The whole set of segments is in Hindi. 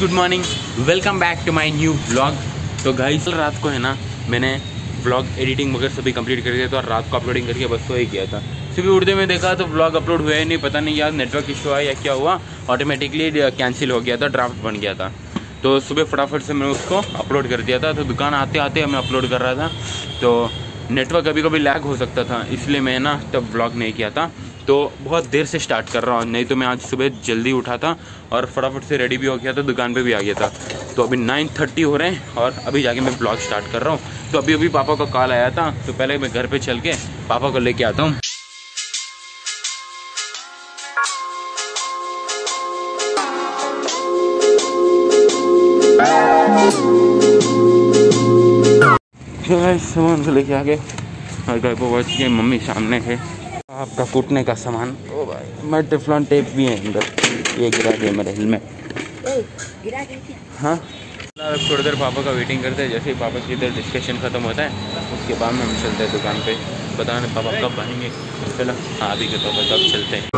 Good morning, welcome back to my new vlog. तो गाइस रात को है ना मैंने व्लॉग एडिटिंग वगैरह सभी कंप्लीट कर दिया था और रात को अपलोडिंग करके बस सो ही किया था। सुबह उठते में देखा तो व्लॉग अपलोड हुआ ही नहीं, पता नहीं यार नेटवर्क इशू आया या क्या हुआ, ऑटोमेटिकली कैंसिल हो गया था, ड्राफ्ट बन गया था। तो सुबह फटाफट से मैंने उसको अपलोड कर दिया था। तो दुकान आते आते मैं अपलोड कर रहा था तो नेटवर्क कभी कभी लैग हो सकता था, इसलिए मैं ना तब व्लॉग नहीं किया था। तो बहुत देर से स्टार्ट कर रहा हूँ, नहीं तो मैं आज सुबह जल्दी उठा था और फटाफट से रेडी भी हो गया था, दुकान पे भी आ गया था। तो अभी 9:30 हो रहे हैं और अभी जाके मैं ब्लॉग स्टार्ट कर रहा हूँ। तो अभी पापा का कॉल आया था, तो पहले मैं घर पे चल के पापा को लेके आता हूँ। सामान को लेके आ गए और घर पर पहुँच के मम्मी सामने है। आपका कूटने का सामान, ओ भाई मैं टेफ्लॉन टेप भी है अंदर, ये गिरा दिया मेरे हेलमेट। हाँ थोड़ी देर पापा का वेटिंग करते हैं, जैसे ही पापा की इधर डिस्कशन ख़त्म होता है उसके बाद में हम चलते हैं दुकान पे। पता नहीं पापा कब आएंगे, चलो हाँ अभी के पापा कब चलते हैं।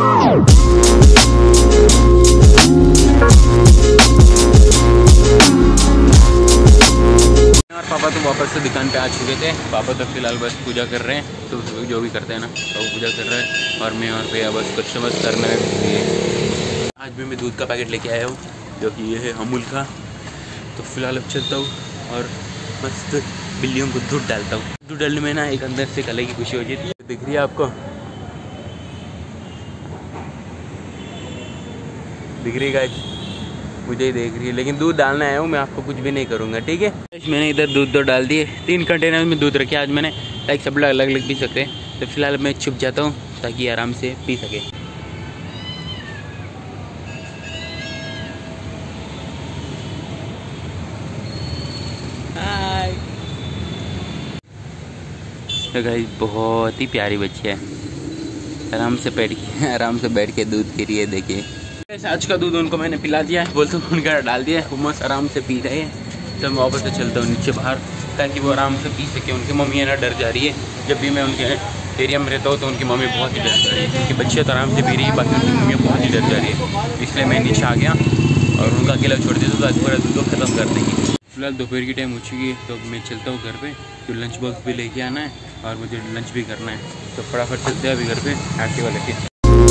और पापा तो वापस से दुकान पे आ चुके थे। पापा तो फिलहाल बस पूजा कर रहे हैं, तो जो भी करते हैं ना तो वो पूजा कर रहे हैं और मैं और भैया बस कस्टमर्स करने में बिजी। आज भी मैं दूध का पैकेट लेके आया हूँ जो कि ये है अमूल का। तो फिलहाल अब चलता हूँ और मस्त बिल्लियों को दूध डालता हूँ। दूध डालने में ना एक अंदर से कल की खुशी हो जाती है। दिख रही है आपको, दिख रही है, मुझे ही देख रही है, लेकिन दूध डालना आया हूँ मैं, आपको कुछ भी नहीं करूँगा, ठीक है। मैंने इधर दूध तो डाल दिए, 3 कंटेनर में दूध रखे आज मैंने, ताकि सब लोग अलग अलग पी सकते हैं। तो फिलहाल मैं छुप जाता हूँ ताकि आराम से पी सके। हाय तो गाइस बहुत ही प्यारी बच्ची है, आराम से बैठ के दूध पी रही है। देखिए आज का दूध उनको मैंने पिला दिया है, बोलते उनका डाल दिया है, वो मस्त आराम से पी रहे हैं। तो मैं वापस से चलता हूँ नीचे बाहर ताकि वो आराम से पी सके। उनकी मम्मी है ना डर जा रही है, जब भी मैं उनके एरिया में रहता हूँ तो उनकी मम्मी बहुत ही डर जा रही है, क्योंकि बच्चे तो आराम से पी रही है, बाकी उनकी मम्मी बहुत ही डर जा रही है। इसलिए मैं नीचे आ गया और उनका अकेला छोड़ देता तो आज पूरा दूध को ख़त्म कर देंगे। फिलहाल दोपहर की टाइम हो चुकी है, तो मैं चलता हूँ घर पर। तो लंच बॉक्स भी लेके आना है और मुझे लंच भी करना है, तो फटाफट चलते हैं अभी घर पर एक्टिवा लेके।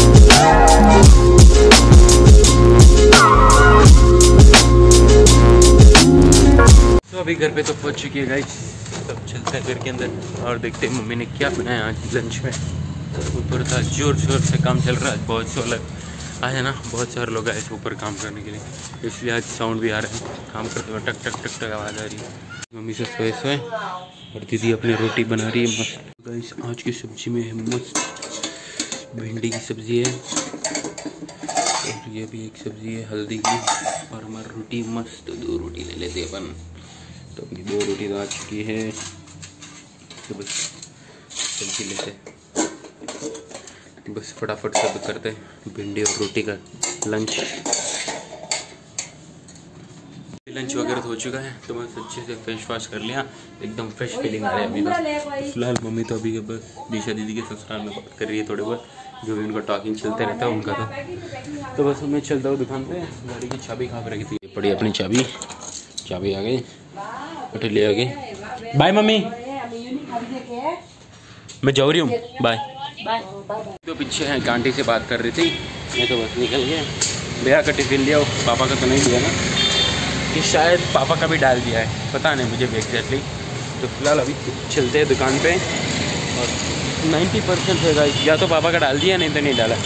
तो अभी घर पे तो पहुंच चुकी है गाइस, तब चलते हैं घर के अंदर और देखते हैं मम्मी ने क्या बनाया आज लंच में। ऊपर था जोर शोर से काम चल रहा है, बहुत शोर आज है ना, बहुत सारे लोग आए थे ऊपर काम करने के लिए, इसलिए आज साउंड भी आ रहा है, काम करते हुए टक टक टक टक आवाज़ आ रही है। मम्मी से सोए और दीदी अपनी रोटी बना रही है मस्त। गाइस आज की सब्जी में है मस्त भिंडी की सब्जी है और ये भी एक सब्जी है हल्दी की, और हमारी रोटी मस्त 2 रोटी ले लेते अपन। तो अपनी 2 रोटी तो आ चुकी है, तो बस सब्जी लेते बस फटाफट सब करते भिंडी और रोटी का लंच। लंच वगैरह तो हो चुका है, तो बस अच्छे से फेस वॉश कर लिया, एकदम फ्रेश फीलिंग आ रही है अभी तो। फिलहाल मम्मी तो अभी बस दिशा दीदी के ससुराल में बात कर रही है, थोड़े बहुत जो भी उनका टॉकिंग चलते रहता है उनका। तो बस मैं चलता हूँ दुकान पे, गाड़ी की चाबी कहाँ पर रखी थी, पड़ी अपनी चाबी आ गई, उठे ले आ गई। बाय मम्मी, मैं जा रही हूँ, बाय। तो पीछे है आंटी से बात कर रही थी, मैं तो बस निकल गया। भैया का टिफिन लिया, पापा का तो नहीं लिया ना, कि शायद पापा का भी डाल दिया है, पता नहीं मुझे भी एग्जैक्टली। तो फिलहाल अभी चलते हैं दुकान पे और 90% है गाइस, या तो पापा का डाल दिया नहीं तो नहीं डाला।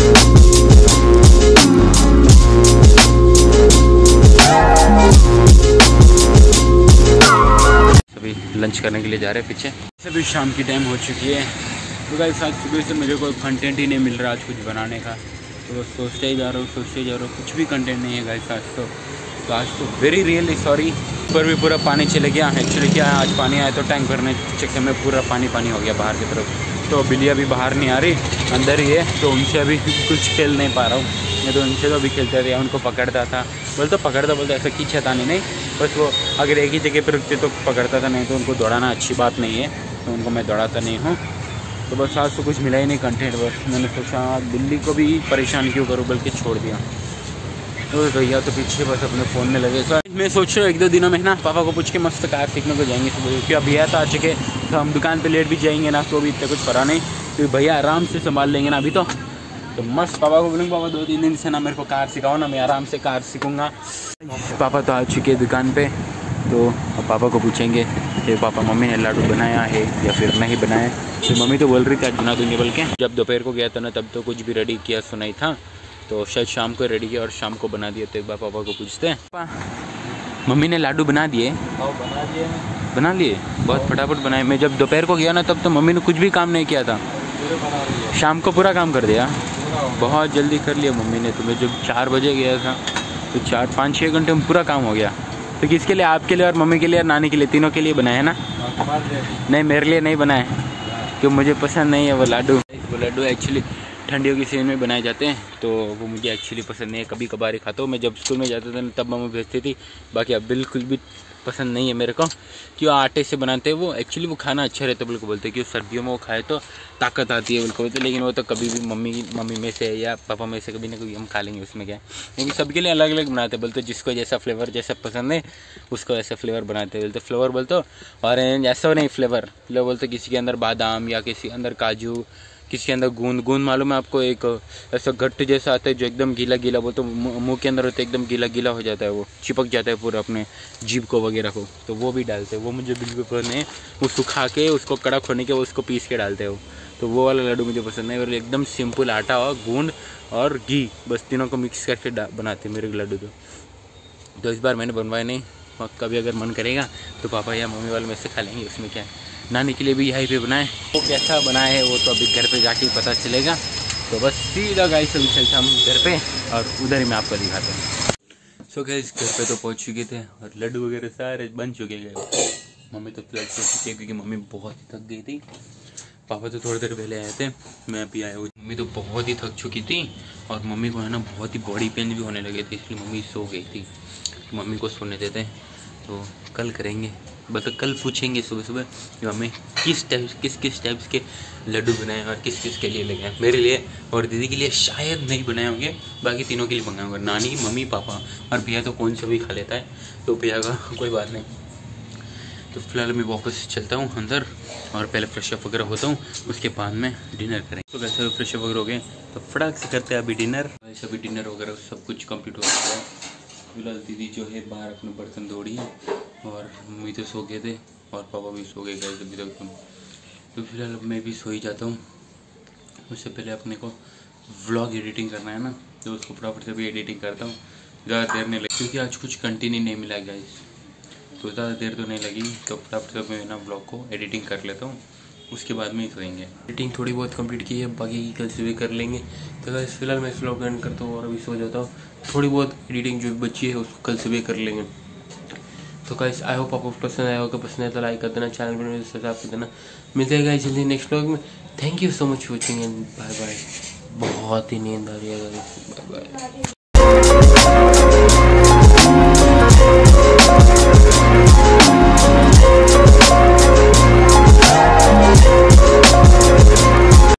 अभी लंच करने के लिए जा रहे हैं पीछे। अभी शाम की टाइम हो चुकी है। तो गाइस आज सुबह से मुझे कोई कंटेंट ही नहीं मिल रहा आज कुछ बनाने का, तो सोचते ही जा रहा हूँ, कुछ भी कंटेंट नहीं है गाइस आज तो आज तो वेरी रियली सॉरी। ऊपर भी पूरा पानी चले गया, एक्चुअली क्या है आज पानी आया तो टैंक भरने चक्कर में पूरा पानी हो गया बाहर की तरफ। तो बिल्ली अभी बाहर नहीं आ रही, अंदर ही है, तो उनसे अभी कुछ खेल नहीं पा रहा हूँ। मैं तो उनसे तो अभी खेलता था, उनको पकड़ता था, बोलते ऐसा खींचा नहीं, बस वो अगर एक ही जगह पर रुकते तो पकड़ता था, नहीं तो उनको दौड़ाना अच्छी बात नहीं है, तो उनको मैं दौड़ाता नहीं हूँ। तो बस आज तो कुछ मिला ही नहीं कंटेंट, बस मैंने सोचा बिल्ली को भी परेशान क्यों करूँ, बल्कि छोड़ दिया। तो भैया तो पीछे बस अपने फ़ोन में लगे। सर मैं सोच रहा हूँ 1-2 दिनों में ना पापा को पूछ के मस्त कार सीखने को जाएंगे सुबह, क्योंकि अब भैया तो आ चुके, तो हम दुकान पे लेट भी जाएंगे ना तो भी इतना कुछ पड़ा नहीं, तो भैया आराम से संभाल लेंगे ना अभी तो मस्त। पापा को बोलूँगा पापा 2-3 दिन से ना मेरे को कार सिखाओ ना, मैं आराम से कार सीखूँगा। पापा तो आ चुके दुकान पर, तो अब पापा को पूछेंगे कि पापा मम्मी ने लाडू बनाया है या फिर नहीं बनाया। तो मम्मी तो बोल रही थी आज बना दूँगी, बल्कि जब दोपहर को गया था ना तब तो कुछ भी रेडी किया सुनाई था, तो शायद शाम को रेडी किया और शाम को बना दिया। तो एक बार पापा को पूछते हैं, पापा मम्मी ने लाडू बना दिए? बना लिए बहुत फटाफट बनाए। मैं जब दोपहर को गया ना तब तो मम्मी ने कुछ भी काम नहीं किया था, शाम को पूरा काम कर दिया, बहुत जल्दी कर लिया मम्मी ने। तो मैं जब 4 बजे गया था तो 4-5-6 घंटे में पूरा काम हो गया। तो किसके लिए? आपके लिए और मम्मी के लिए और नानी के लिए, तीनों के लिए बनाया है ना? नहीं मेरे लिए नहीं बनाए, क्यों मुझे पसंद नहीं है वो लाडू। वो लाडू एक्चुअली ठंडियों की सीजन में बनाए जाते हैं, तो वो मुझे एक्चुअली पसंद नहीं है, कभी कभार ही खाता हूँ। मैं जब स्कूल में जाता था तब मम्मी भेजती थी, बाकी अब बिल्कुल भी पसंद नहीं है मेरे को। क्यों आटे से बनाते हैं वो, एक्चुअली वो खाना अच्छा रहता है बिल्कुल, बोलते हैं कि सर्दियों में वो खाए तो ताकत आती है बिल्कुल बोलते, लेकिन वो तो कभी भी मम्मी में से या पापा में से कभी ना कभी हम खा लेंगे, उसमें क्या है। क्योंकि सबके लिए अलग अलग बनाते हैं, बोलते जिसको जैसा फ्लेवर जैसा पसंद है उसको ऐसा फ्लेवर बनाते हैं। बोलते फ्लेवर बोलते ऑरेंज ऐसा नहीं, फ्लेवर बोलते किसी के अंदर बादाम या किसी के अंदर काजू, किसी के अंदर गूंद मालूम है आपको, एक ऐसा घट्ट जैसा आता है जो एकदम गीला गीला, बोलते मुंह के अंदर होता है एकदम गीला गीला हो जाता है, वो चिपक जाता है पूरा अपने जीभ को वगैरह को, तो वो भी डालते हैं। वो मुझे बिल्कुल पसंद नहीं, वो सुखा के उसको कड़क होने के उसको पीस के डालते हैं वो, तो वो वाला लड्डू मुझे पसंद है। और एकदम सिंपल आटा और गूंद और घी बस तीनों को मिक्स करके बनाते हैं मेरे लड्डू। तो इस बार मैंने बनवाया नहीं, कभी अगर मन करेगा तो पापा या मम्मी वाले में से खा लेंगे, उसमें क्या है। नानी के लिए भी यहीं पे बनाए, वो कैसा बनाए है वो तो अभी घर पे जाके पता चलेगा। तो बस सीधा गाइस अभी चलते हम घर पे और उधर ही मैं आपको दिखाता हूँ। सो गाइस घर पे तो पहुँच चुके थे और लड्डू वगैरह सारे बन चुके गए। मम्मी तो फिलहाल सो चुकी है क्योंकि मम्मी बहुत ही थक गई थी। पापा तो थोड़ी देर पहले आए थे, मैं अभी आया हूँ। मम्मी तो बहुत ही थक चुकी थी और मम्मी को है ना बहुत ही बॉडी पेन भी होने लगे थे, इसलिए मम्मी सो गई थी। मम्मी को सोने देते तो कल करेंगे, बस कल पूछेंगे सुबह सुबह कि मम्मी किस टाइप्स के लड्डू बनाए और किस के लिए लगाए। मेरे लिए और दीदी के लिए शायद नहीं बनाए होंगे, बाकी तीनों के लिए बनाए होंगे, नानी मम्मी पापा और भैया तो कौन सा भी खा लेता है, तो भैया का कोई बात नहीं। तो फिलहाल मैं वापस चलता हूँ अंदर और पहले फ्रेश अप वगैरह होता हूँ, उसके बाद में डिनर करेंगे। तो वैसे फ्रेश अप वगैरह हो गए तो फटाक से करते हैं अभी डिनर। वैसे अभी डिनर वगैरह सब कुछ कंप्लीट हो चुका है। फिलहाल दीदी जो है बाहर अपने बर्तन धो रही है और मम्मी तो सो गए थे और पापा भी सो गए गाइस अभी तक। तो फिलहाल अब मैं भी सो ही जाता हूँ। उससे पहले अपने को व्लॉग एडिटिंग करना है ना, तो उसको फटाफट से भी एडिटिंग करता हूँ, ज़्यादा देर नहीं लगी क्योंकि आज कुछ कंटिन्यू नहीं मिला गाइस, तो ज़्यादा देर तो नहीं लगी। तो फटाफट से मैं ना व्लॉग को एडिटिंग कर लेता हूँ, उसके बाद में ही सोएंगे। एडिटिंग थोड़ी बहुत कंप्लीट की है, बाकी कल से भी कर लेंगे। तो गाइस फिलहाल मैं इस व्लॉग एंड करता हूँ और अभी सो जाता हूँ। थोड़ी बहुत एडिटिंग जो बची है उसको कल से भी कर लेंगे। तो गाइस आई होप आपको पसंद आया होगा, पसंद है तो लाइक कर देना, चैनल पर सब्सक्राइब कर देना। मिलते हैं गाइस जल्दी नेक्स्ट व्लॉग में। Thank you so much for watching and bye bye. बहुत ही नींद आ रही है गाइस, बाय बाय।